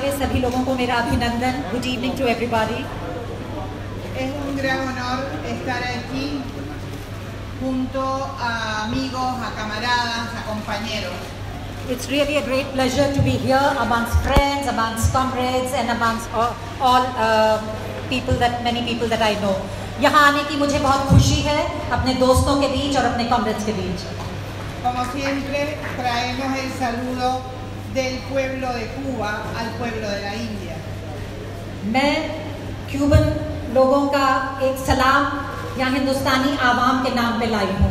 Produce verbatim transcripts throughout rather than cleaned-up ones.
के सभी लोगों को मेरा अभिनंदन. Good evening to everybody. Es un gran honor estar aquí junto a amigos, a camaradas, a compañeros. It's really a great pleasure to be here amongst friends, amongst comrades, and amongst all, all uh, people that many people that I know. यहाँ आने की मुझे बहुत खुशी है अपने दोस्तों के बीच और अपने comrades के बीच. Como siempre, traemos el saludo del pueblo de Cuba al pueblo de la India. मैं क्यूबन लोगों का एक सलाम यहाँ हिंदुस्तानी आवाम के नाम पे लाई हूँ.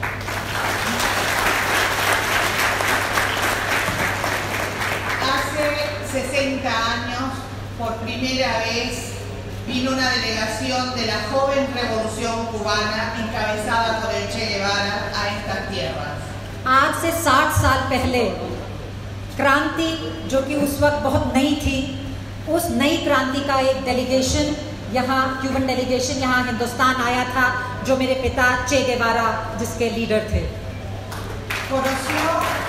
Hace sesenta años, por primera vez, vino una delegación de la joven revolución cubana encabezada por el Che Guevara a estas tierras. आज से साठ साल पहले क्रांति जो कि उस वक्त बहुत नई थी, उस नई क्रांति का एक डेलीगेशन यहाँ क्यूबन डेलीगेशन यहाँ हिंदुस्तान आया था, जो मेरे पिता चे गेवारा जिसके लीडर थे. Conoció,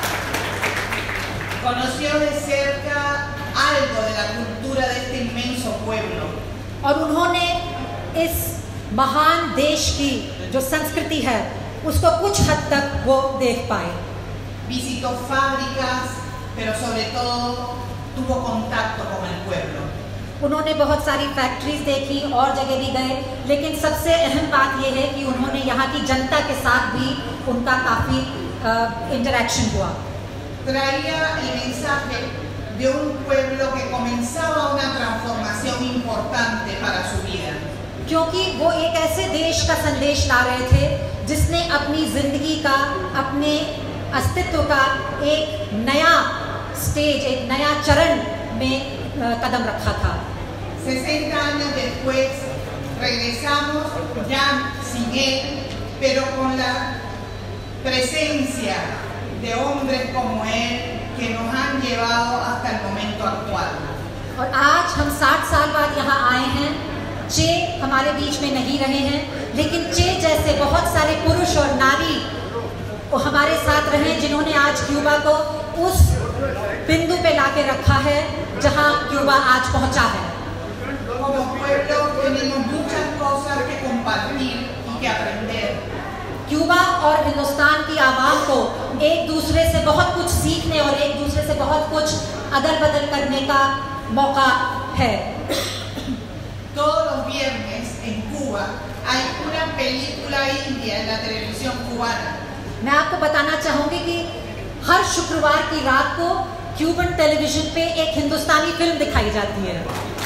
conoció de cerca algo de la cultura de este inmenso pueblo. और उन्होंने इस महान देश की जो संस्कृति है उसको कुछ हद तक वो देख पाए. Visitó fábricas, pero sobre todo tuvo contacto con el pueblo. उन्होंने बहुत सारी फैक्ट्रीज देखी और जगह भी गए, लेकिन सबसे अहम बात यह है कि उन्होंने यहाँ की जनता के साथ भी उनका काफ़ी इंटरेक्शन हुआ. Traía el mensaje de un pueblo que comenzaba una transformación importante para su vida. क्योंकि वो एक ऐसे देश का संदेश ला रहे थे जिसने अपनी जिंदगी का, अपने अस्तित्व का एक नया स्टेज, एक नया चरण में कदम रखा था. sesenta años después regresamos ya sin él, pero con la presencia de hombres como él que nos han llevado hasta el momento actual. और आज हम साठ साल बाद यहाँ आए हैं. चे हमारे बीच में नहीं रहे हैं, लेकिन चे जैसे बहुत सारे पुरुष और नारी वो हमारे साथ रहे जिन्होंने आज क्यूबा को उस बिंदु पे लाके रखा है जहाँ क्यूबा आज पहुँचा है. Como pueblo tenemos muchas cosas que compartir y que aprender. Cuba और हिंदुस्तान की आवाम को एक दूसरे से बहुत कुछ सीखने और एक दूसरे से बहुत कुछ अदल बदल करने का मौका है. Todos los viernes en Cuba hay una película india en la televisión cubana. मैं आपको बताना चाहूँगी कि हर शुक्रवार की रात को क्यूबन टेलीविजन पे एक हिंदुस्तानी फिल्म दिखाई जाती है.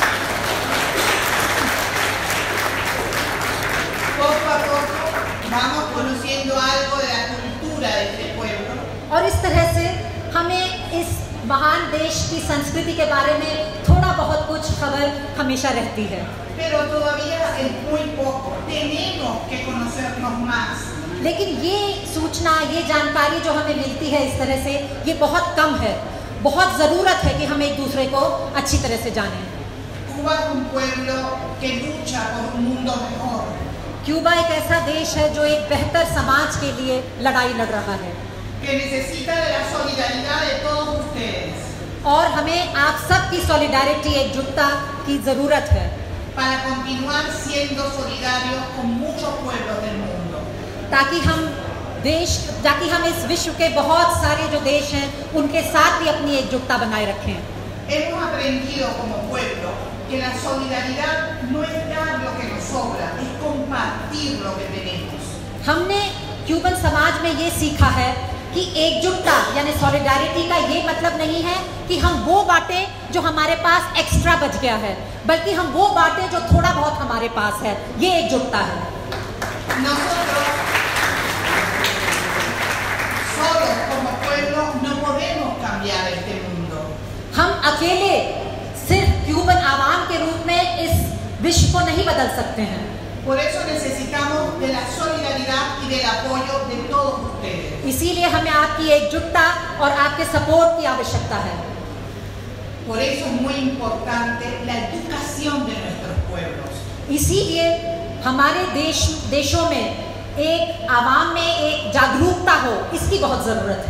Poco a poco vamos conociendo algo de la cultura de este pueblo. और इस तरह से हमें इस महान देश की संस्कृति के बारे में थोड़ा बहुत कुछ खबर हमेशा रहती है. Pero todavía es muy poco. Tenemos que conocernos más. लेकिन ये सूचना, ये जानकारी जो हमें मिलती है इस तरह से, ये बहुत कम है. बहुत ज़रूरत है कि हम एक दूसरे को अच्छी तरह से जानें. Cuba es un pueblo que lucha por un mundo mejor. Cuba एक ऐसा देश है जो एक बेहतर समाज के लिए लड़ाई लड़ रहा है. Que necesita de la solidaridad de todos ustedes. और हमें आप सब की सॉलिडारिटी, एकजुटता की ज़रूरत है. Para continuar siendo solidarios con muchos pueblos del mundo. ताकि हम देश, ताकि हम इस विश्व के बहुत सारे जो देश हैं उनके साथ भी अपनी एकजुटता बनाए रखें. Hemos aprendido como pueblo que la solidaridad no es dar lo que nos sobra, es compartir lo que tenemos. हमने क्यूबन समाज में ये सीखा है कि एकजुटता यानी सॉलिडारिटी का ये मतलब नहीं है कि हम वो बांटें जो हमारे पास एक्स्ट्रा बच गया है, बल्कि हम वो बांटें जो थोड़ा बहुत हमारे पास है. ये एकजुटता है. Nosotros solos como pueblo no podemos cambiar este mundo. हम अकेले सिर्फ क्यूबन आवाम के रूप में इस विश्व को नहीं बदल सकते हैं. Por eso necesitamos de la solidaridad y del apoyo de todos ustedes. इसीलिए हमें आपकी एकजुटता और आपके सपोर्ट की आवश्यकता है. Por eso es muy importante la educación de nuestros pueblos. इसीलिए हमारे देश देशों में एक आवाम में एक जागरूकता हो, इसकी बहुत ज़रूरत है.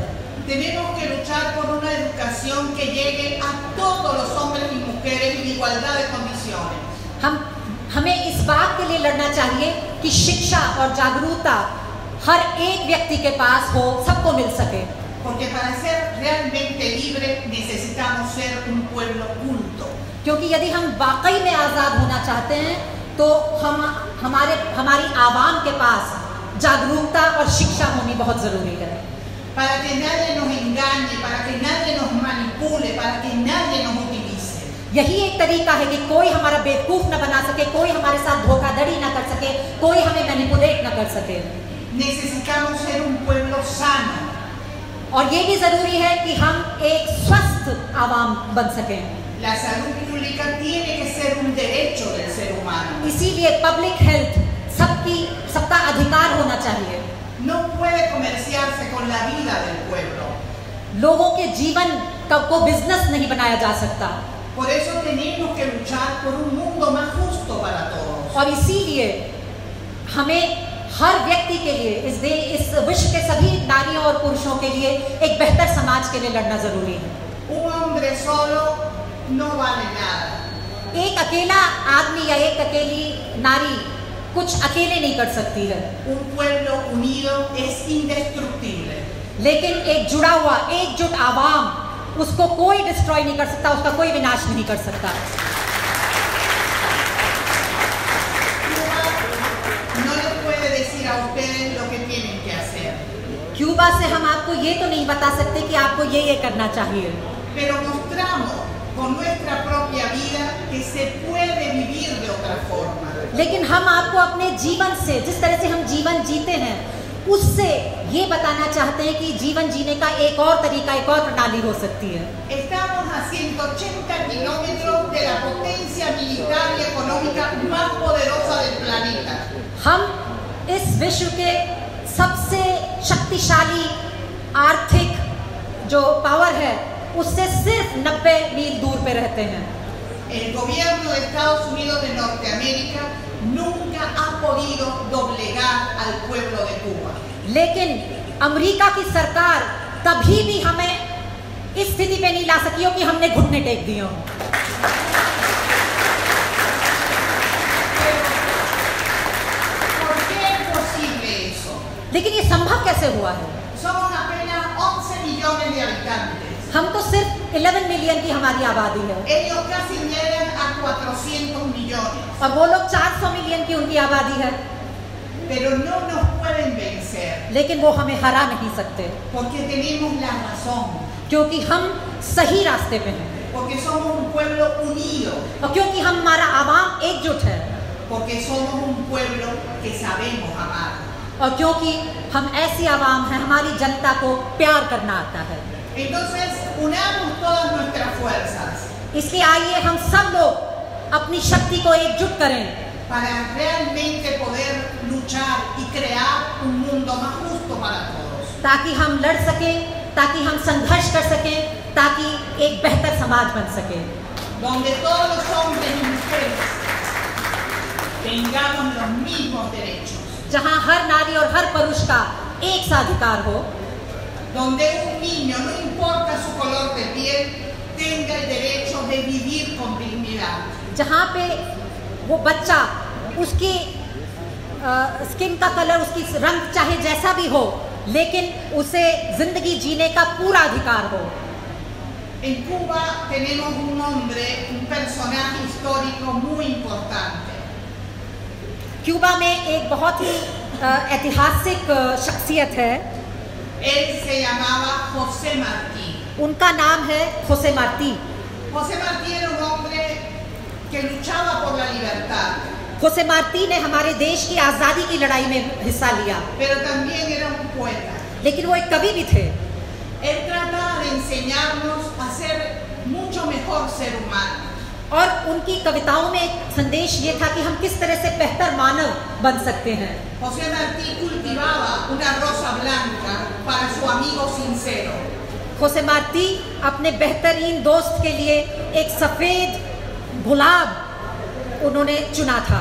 tenemos que luchar por una educación que llegue a todos los hombres y mujeres en igualdad de condiciones. हम हमें इस बात के लिए लड़ना चाहिए कि शिक्षा और जागरूकता हर एक व्यक्ति के पास हो, सबको मिल सके. Porque para ser realmente libres necesitamos ser un pueblo culto. क्योंकि यदि हम वाकई में आज़ाद होना चाहते हैं तो हम हमारे हमारी आवाम के पास जागरूकता और शिक्षा होनी बहुत ज़रूरी है. Para que nadie nos engañe, para que nadie nos manipule, para que nadie nos utilice. यही एक तरीका है कि कोई हमारा बेवकूफ़ न बना सके, कोई हमारे साथ धोखाधड़ी न कर सके, कोई हमें मैनिपुलेट न कर सके. Necesitamos ser un pueblo sano. और ये भी ज़रूरी है कि हम एक स्वस्थ आवाम बन सकें. La salud pública tiene que ser un derecho del ser humano. इसीलिए पब्लिक हेल्थ सबकी सबका अधिकार होना चाहिए. No puede comerciarse con la vida del pueblo. लोगों के जीवन का को बिजनेस नहीं बनाया जा सकता. Por eso tenemos que luchar por un mundo más justo para todos. और इसीलिए हमें हर व्यक्ति के लिए इस दे इस विश्व के सभी नारियों और पुरुषों के लिए एक बेहतर समाज के लिए लड़ना जरूरी है. Un hombre solo no vale nada. एक अकेला आदमी या एक अकेली नारी कुछ अकेले नहीं कर सकती है. Un pueblo unido es indestructible. लेकिन एक जुड़ा हुआ एकजुट आवाम उसको कोई डिस्ट्रॉय नहीं कर सकता, उसका कोई विनाश नहीं कर सकता. No les puede decir a ustedes lo que tienen que hacer. Cuba से हम आपको ये तो नहीं बता सकते कि आपको ये ये करना चाहिए. Pero mostramos con nuestra propia vida que se puede vivir de otra forma. लेकिन हम आपको अपने जीवन से, जिस तरह से हम जीवन जीते हैं, उससे ये बताना चाहते हैं कि जीवन जीने का एक और तरीका, एक और प्रणाली हो सकती है. Estamos a ciento ochenta kilómetros de la potencia militar y económica más poderosa del planeta. हम इस विश्व के सबसे शक्तिशाली आर्थिक जो पावर है उससे सिर्फ नब्बे मील दूर पे रहते हैं. El gobierno de Estados Unidos de Norteamérica nunca ha podido doblegar al pueblo de Cuba. लेकिन अमेरिका की सरकार कभी भी हमें इस स्थिति पे नहीं ला सकी हो कि हमने घुटने टेक दिए हों. ¿Por qué es posible eso? लेकिन ये संभव कैसे हुआ है? Somos apenas once millones de habitantes. हम तो सिर्फ ग्यारह मिलियन की हमारी आबादी है. Ellos casi llegan a cuatrocientos millones. और वो लोग चार सौ मिलियन की उनकी आबादी है. Pero no nos pueden vencer. लेकिन वो हमें हरा नहीं सकते. Porque tenemos la razón. क्योंकि हम सही रास्ते पे हैं. Porque somos un pueblo unido. और क्योंकि हमारा आवाम एकजुट है. Porque somos un pueblo que sabemos amar. और क्योंकि हम ऐसी आवाम हैं, हमारी जनता को प्यार करना आता है. Entonces, unamos todas nuestras fuerzas. इसलिए आइए हम सब लोग अपनी शक्ति को एकजुट करें para realmente poder luchar y crear un mundo más justo para todos. ताकि हम लड़ सकें, ताकि हम संघर्ष कर सकें, ताकि एक बेहतर समाज बन सके. Donde todos los hombres y mujeres tengamos los mismos derechos. जहाँ हर नारी और हर पुरुष का एक सा अधिकार हो. Donde un niño, no importa su color de piel, tenga el derecho de vivir con dignidad. जहाँ पे वो बच्चा, उसकी स्किन का कलर, उसकी रंग चाहे जैसा भी हो, लेकिन उसे जिंदगी जीने का पूरा अधिकार हो. En Cuba tenemos un hombre, un personaje histórico muy importante. Cuba में एक बहुत ही ऐतिहासिक शख्सियत है. Él se llamaba José Martí. उनका नाम है Jose Marti. José Martí era un hombre que luchaba por la libertad. Jose Marti ने हमारे देश की आज़ादी की लड़ाई में हिस्सा लिया. Pero también era un poeta. लेकिन वो एक कवि भी थे. Él trataba de enseñarnos a ser mucho mejor ser humano. और उनकी कविताओं में एक संदेश ये था कि हम किस तरह से बेहतर मानव बन सकते हैं. José Martí cultivaba una rosa blanca para su amigo sincero. Jose Marti अपने बेहतरीन दोस्त के लिए एक सफेद गुलाब उन्होंने चुना था.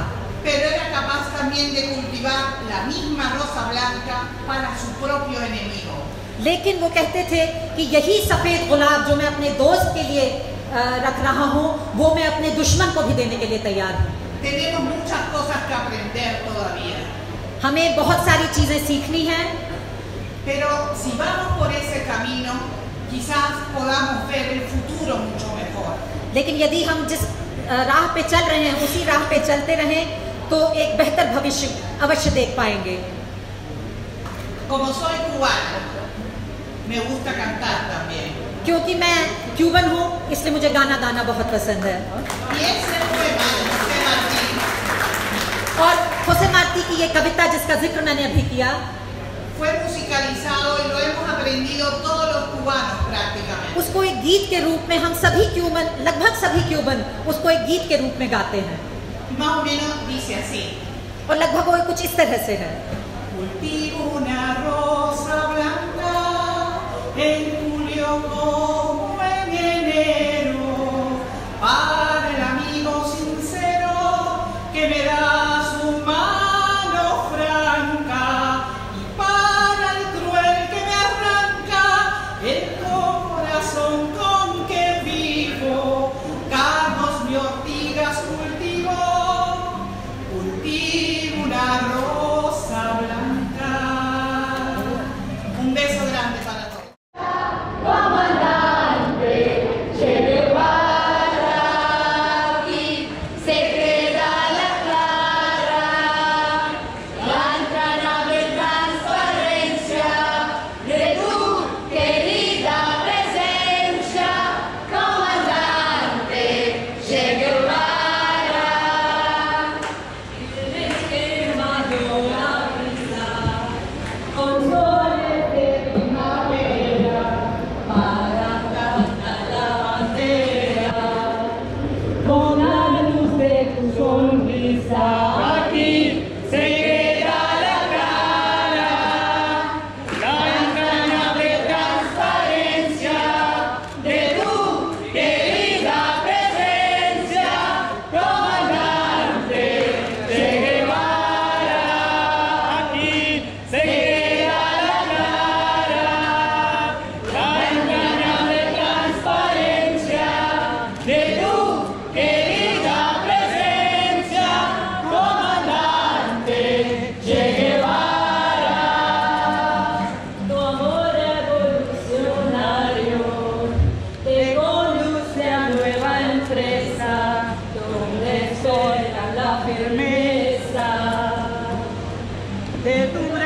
pero era capaz también de cultivar la misma rosa blanca para su propio enemigo. लेकिन वो कहते थे कि यही सफेद गुलाब जो मैं अपने दोस्त के लिए रख रहा हूँ, वो मैं अपने दुश्मन को भी देने के लिए तैयार हूँ। Tenemos muchas cosas que aprender todavía. हमें बहुत सारी चीजें सीखनी हैं, pero si vamos por ese camino, quizás podamos ver el futuro mucho mejor. लेकिन यदि हम जिस राह पे चल रहे हैं उसी राह पे चलते रहें तो एक बेहतर भविष्य अवश्य देख पाएंगे। Como soy cubano, me gusta cantar también. क्योंकि मैं क्यूबन हूँ इसलिए मुझे गाना गाना बहुत पसंद है। Y ese poema de José Martí, और जोसे मार्टी की ये कविता जिसका जिक्र मैंने अभी किया, fue musicalizado y lo hemos aprendido todos los cubanos prácticamente. उसको एक गीत के रूप में हम सभी क्यूबन, लगभग सभी क्यूबन उसको एक गीत के रूप में गाते हैं। Más o menos dice así. और लगभग वो कुछ इस तरह से है। Cultivo una rosa blanca en julio como en enero, para el amigo sincero que me da su mano franca, y para el cruel que me arranca el corazón con que vivo. Carlos mi ortigas cultivo, cultivo una rosa blanca. Un beso grande para todos. Comandante Che Guevara, aquí se queda la clara, la entrañable transparencia de tu querida presencia, comandante Che Guevara. Con soles de primavera para cantar la bandera, con la luz de tu sonrisa, aquí se queda la clara, la entrañable transparencia de tu querida presencia, comandante Che Guevara. Aquí se queda la clara, la entrañable transparencia de tu querida presencia, comandante Che Guevara. Tu amor revolucionario te conduce a nueva empresa, donde espera la firmeza de tu